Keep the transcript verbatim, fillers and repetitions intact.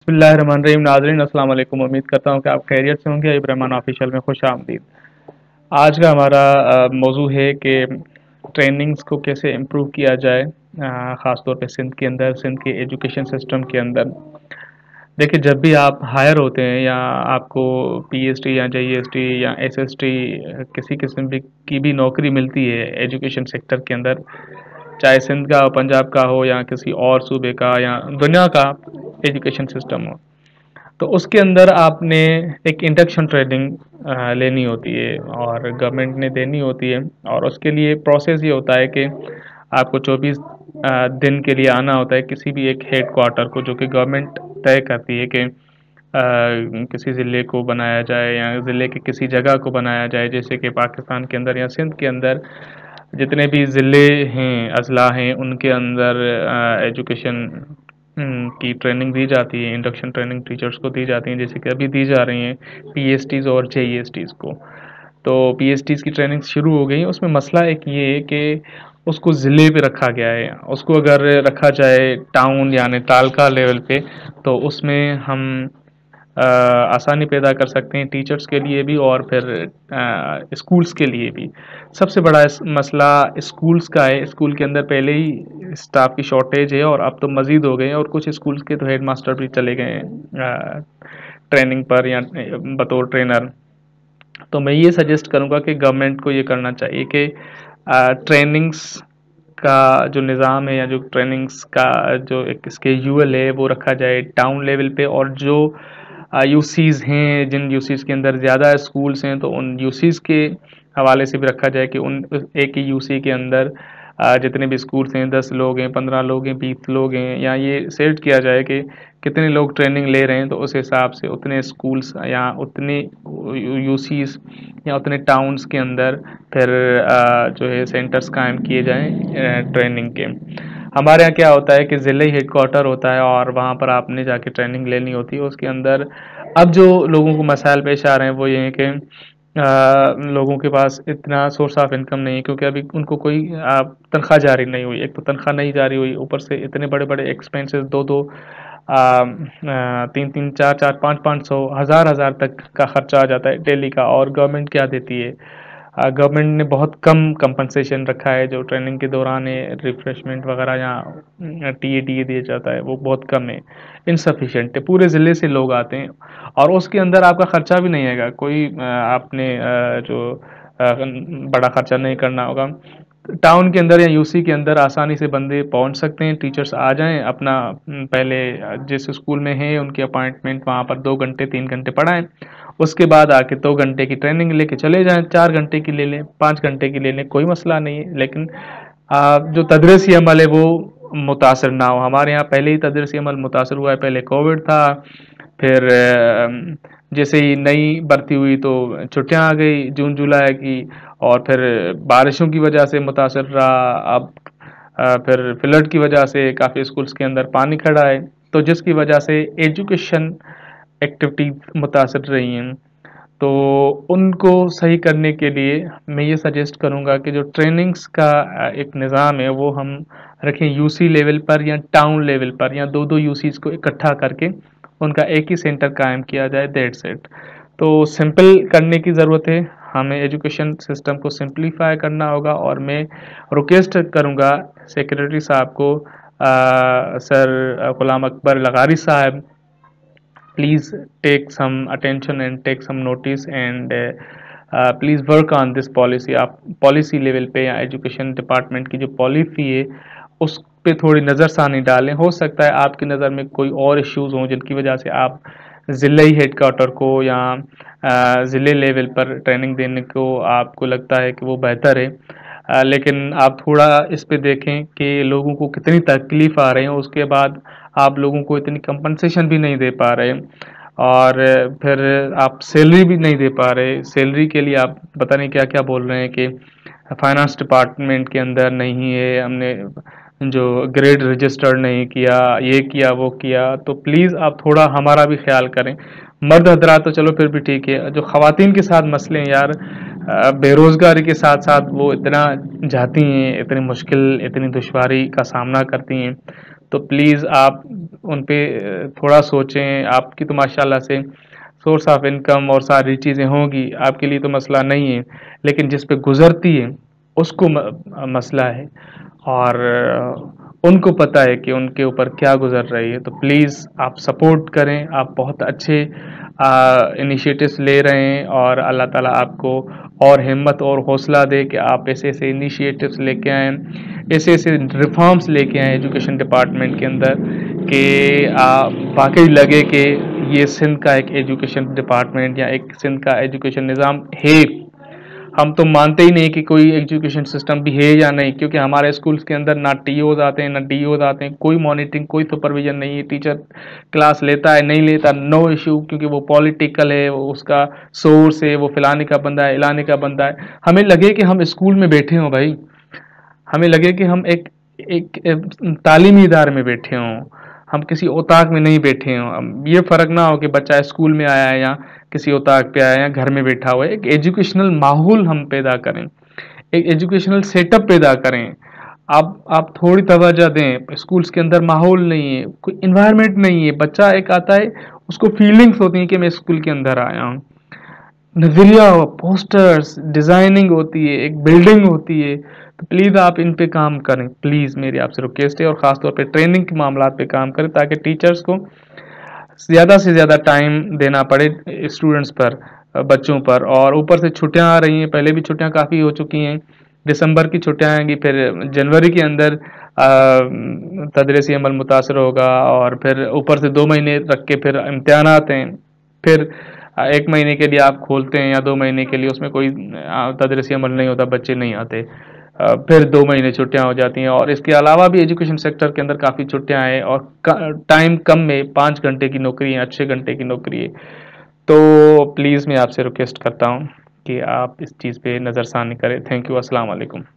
بسم اللہ الرحمن الرحیم ناظرین السلام علیکم. امید کرتا ہوں کہ آپ خیریت سے ہوں گے. ایوب رحمان آفیشیل میں خوش آمدید. آج کا ہمارا موضوع ہے کہ ٹریننگز کو کیسے امپروو کیا جائے، خاص طور پہ سندھ کے اندر، سندھ کے ایجوکیشن سسٹم کے اندر. دیکھیں، جب بھی آپ ہائر ہوتے ہیں یا آپ کو پی ایس ٹی یا جے ایس ٹی یا ایس ایس ٹی کسی قسم کی بھی نوکری ملتی ہے ایجوکیشن سیکٹر کے اندر، چاہے سندھ کا پنجاب کا ہو یا کسی اور صوبے کا یا دنیا کا ایجوکیشن سسٹم ہو، تو اس کے اندر آپ نے ایک انڈکشن ٹریننگ لینی ہوتی ہے اور گورنمنٹ نے دینی ہوتی ہے. اور اس کے لیے پروسیس یہ ہوتا ہے کہ آپ کو چوبیس دن کے لیے آنا ہوتا ہے کسی بھی ایک ہیڈ کوارٹر کو، جو کہ گورنمنٹ طے کرتی ہے کہ کسی ضلع کو بنایا جائے یا ضلع کی کسی جگہ کو بنایا جائے. جیسے کہ پاکستان کے اندر یا سندھ کے اندر جتنے بھی ضلع ہیں، اضلاع ہیں، ان کے اندر ایجوکیشن کی ٹریننگ دی جاتی ہے، انڈکشن ٹریننگ ٹیچرز کو دی جاتی ہیں، جیسے کہ ابھی دی جا رہی ہیں پی ایس ٹیز اور جے ایس ٹیز کو. تو پی ایس ٹیز کی ٹریننگ شروع ہو گئی. اس میں مسئلہ ایک یہ ہے کہ اس کو ضلع پہ رکھا گیا ہے. اس کو اگر رکھا جائے ٹاؤن یعنی تعلقہ لیول پہ، تو اس میں ہم آسانی پیدا کر سکتے ہیں ٹیچرز کے لیے بھی اور پھر اسکولز کے لیے بھی. سب سے بڑا مسئلہ اسکولز کا ہے. اسکول کے اندر پہلے ہی اسٹاف کی شارٹیج ہے اور اب تو مزید ہو گئے ہیں، اور کچھ اسکولز کے تو ہیڈ ماسٹر بھی چلے گئے ہیں ٹریننگ پر یا بطور ٹرینر. تو میں یہ سجیسٹ کروں گا کہ گورنمنٹ کو یہ کرنا چاہیے کہ ٹریننگز کا جو نظام ہے یا جو ٹریننگز کا جو ایک اسکیجول ہے وہ رکھا جائے ٹاؤن لیول پہ، اور جو یو سیز ہیں، جن یو سیز کے اندر زیادہ اسکولز ہیں، تو ان یو سیز کے حوالے سے بھی رکھا جائے کہ ان ایک ہی یو سی کے اندر جتنے بھی اسکولس ہیں، دس لوگ ہیں، پندرہ لوگ ہیں، بیس لوگ ہیں، یا یہ سیٹ کیا جائے کہ کتنے لوگ ٹریننگ لے رہے ہیں، تو اس حساب سے اتنے اسکولس یا اتنے یو سیز یا اتنے ٹاؤنس کے اندر پھر جو ہے سینٹرز قائم کیے جائیں ٹریننگ کے. ہمارے یہاں کیا ہوتا ہے کہ ضلعی ہیڈ کوارٹر ہوتا ہے اور وہاں پر آپ نے جا کے ٹریننگ لینی ہوتی ہے. اس کے اندر اب جو لوگوں کو مسائل پیش آ رہے ہیں وہ یہ ہیں کہ لوگوں کے پاس اتنا سورس آف انکم نہیں ہے، کیونکہ ابھی ان کو کوئی تنخواہ جاری نہیں ہوئی. ایک تو تنخواہ نہیں جاری ہوئی، اوپر سے اتنے بڑے بڑے ایکسپینسز، دو دو تین تین چار چار پانچ پانچ سو ہزار ہزار تک کا خرچہ آ جاتا ہے ڈیلی کا. اور گورنمنٹ کیا دیتی ہے؟ گورنمنٹ نے بہت کم کمپنسیشن رکھا ہے. جو ٹریننگ کے دوران ریفریشمنٹ وغیرہ یا ٹی اے ٹی اے دیا جاتا ہے وہ بہت کم ہے، انسفیشینٹ ہے. پورے ضلع سے لوگ آتے ہیں اور اس کے اندر آپ کا خرچہ بھی نہیں آئے گا، کوئی آپ نے جو بڑا خرچہ نہیں کرنا ہوگا. ٹاؤن کے اندر یا یو سی کے اندر آسانی سے بندے پہنچ سکتے ہیں. ٹیچرز آ جائیں، اپنا پہلے جس اسکول میں ہیں ان کی اپائنٹمنٹ وہاں پر دو گھنٹے تین گھنٹے پڑھائیں، اس کے بعد آ کے دو گھنٹے کی ٹریننگ لے کے چلے جائیں. چار گھنٹے کی لے لیں، پانچ گھنٹے کی لے لیں، کوئی مسئلہ نہیں ہے، لیکن جو تدریسی عمل ہے وہ متاثر نہ ہو. ہمارے یہاں پہلے ہی تدریسی عمل متاثر ہوا ہے. پہلے کووڈ تھا، پھر جیسے ہی نئی بھرتی ہوئی تو چھٹیاں آ گئی جون جولائی کی، اور پھر بارشوں کی وجہ سے متاثر رہا. اب پھر فلڈ کی وجہ سے کافی اسکولس کے اندر پانی کھڑا ہے، تو جس کی وجہ سے ایجوکیشن ایکٹیویٹیز متاثر رہی ہیں. تو ان کو صحیح کرنے کے لیے میں یہ سجیسٹ کروں گا کہ جو ٹریننگز کا ایک نظام ہے وہ ہم رکھیں یو سی لیول پر یا ٹاؤن لیول پر، یا دو دو یو سیز کو اکٹھا کر کے ان کا ایک ہی سینٹر قائم کیا جائے. That's it. تو سمپل کرنے کی ضرورت ہے. ہمیں ایجوکیشن سسٹم کو سمپلیفائی کرنا ہوگا، اور میں ریکویسٹ کروں گا سیکریٹری صاحب کو، سر غلام اکبر لغاری صاحب، please take some attention and take some notice and uh, uh, please work on this policy. آپ پالیسی لیول پہ یا ایجوکیشن ڈپارٹمنٹ کی جو پالیسی ہے اس پہ تھوڑی نظر ثانی ڈالیں. ہو سکتا ہے آپ کی نظر میں کوئی اور ایشوز ہوں جن کی وجہ سے آپ ضلعی ہیڈ کوارٹر کو یا ضلع لیول پر ٹریننگ دینے کو آپ کو لگتا ہے کہ وہ بہتر ہے، لیکن آپ تھوڑا اس پہ دیکھیں کہ لوگوں کو کتنی تکلیف آ رہے ہیں. اس کے بعد آپ لوگوں کو اتنی کمپنسیشن بھی نہیں دے پا رہے، اور پھر آپ سیلری بھی نہیں دے پا رہے. سیلری کے لیے آپ پتہ نہیں کیا کیا بول رہے ہیں کہ فائنانس ڈپارٹمنٹ کے اندر نہیں ہے، ہم نے جو گریڈ رجسٹر نہیں کیا، یہ کیا وہ کیا. تو پلیز آپ تھوڑا ہمارا بھی خیال کریں. مرد حضرات تو چلو پھر بھی ٹھیک ہے، جو خواتین کے ساتھ مسئلے ہیں یار، بے روزگاری کے ساتھ ساتھ وہ اتنا جاتی ہیں، اتنی مشکل اتنی دشواری کا سامنا کرتی ہیں. تو پلیز آپ ان پہ تھوڑا سوچیں. آپ کی تو ماشاء اللہ سے سورس آف انکم اور ساری چیزیں ہوں گی، آپ کے لیے تو مسئلہ نہیں ہے، لیکن جس پہ گزرتی ہے اس کو مسئلہ ہے، اور ان کو پتہ ہے کہ ان کے اوپر کیا گزر رہی ہے. تو پلیز آپ سپورٹ کریں. آپ بہت اچھے انیشیٹوز لے رہے ہیں، اور اللہ تعالیٰ آپ کو اور ہمت اور حوصلہ دے کہ آپ ایسے ایسے انیشیٹوز لے کے آئیں، ایسے ایسے ریفارمز لے کے آئیں ایجوکیشن ڈپارٹمنٹ کے اندر کہ واقعی لگے کہ یہ سندھ کا ایک ایجوکیشن ڈپارٹمنٹ یا ایک سندھ کا ایجوکیشن نظام ہے. ہم تو مانتے ہی نہیں کہ کوئی ایجوکیشن سسٹم بھی ہے یا نہیں، کیونکہ ہمارے اسکولس کے اندر نہ ٹی اوز آتے ہیں نہ ڈی اوز آتے ہیں، کوئی مانیٹرنگ کوئی سپرویژن نہیں ہے. ٹیچر کلاس لیتا ہے نہیں لیتا نو ایشو، کیونکہ وہ پولیٹیکل ہے، وہ اس کا سورس ہے، وہ فلانے کا بندہ ہے اعلانے کا بندہ ہے. ہمیں لگے کہ ہم اسکول میں بیٹھے ہوں بھائی، ہمیں لگے کہ ہم ایک ایک تعلیمی ادارے میں بیٹھے ہوں، ہم کسی اوتاق میں نہیں بیٹھے ہوں. یہ فرق نہ ہو کہ بچہ اسکول میں آیا ہے یا کسی اوتاق پہ آیا ہے یا گھر میں بیٹھا ہوا ہے. ایک ایجوکیشنل ماحول ہم پیدا کریں، ایک ایجوکیشنل سیٹ اپ پیدا کریں. آپ آپ تھوڑی توجہ دیں. اسکولس کے اندر ماحول نہیں ہے، کوئی انوائرمنٹ نہیں ہے. بچہ ایک آتا ہے، اس کو فیلنگس ہوتی ہیں کہ میں اسکول کے اندر آیا ہوں. نظریہ، پوسٹرز، ڈیزائننگ ہوتی ہے، ایک بلڈنگ ہوتی ہے. تو پلیز آپ ان پہ کام کریں. پلیز میری آپ سے ریکویسٹ ہے، اور خاص طور پہ ٹریننگ کے معاملات پہ کام کریں تاکہ ٹیچرز کو زیادہ سے زیادہ ٹائم دینا پڑے اسٹوڈنٹس پر، بچوں پر. اور اوپر سے چھٹیاں آ رہی ہیں، پہلے بھی چھٹیاں کافی ہو چکی ہیں. دسمبر کی چھٹیاں آئیں گی، پھر جنوری کے اندر تدریسی عمل متاثر ہوگا، اور پھر اوپر سے دو مہینے رکھ کے پھر امتحانات ہیں. پھر ایک مہینے کے لیے آپ کھولتے ہیں یا دو مہینے کے لیے، اس میں کوئی تدریسی عمل نہیں ہوتا، بچے نہیں آتے. پھر دو مہینے چھٹیاں ہو جاتی ہیں. اور اس کے علاوہ بھی ایجوکیشن سیکٹر کے اندر کافی چھٹیاں ہیں، اور ٹائم کم میں پانچ گھنٹے کی نوکری ہے، اچھے گھنٹے کی نوکری ہے. تو پلیز میں آپ سے ریکویسٹ کرتا ہوں کہ آپ اس چیز پہ نظر ثانی کریں. Thank you. السلام علیکم.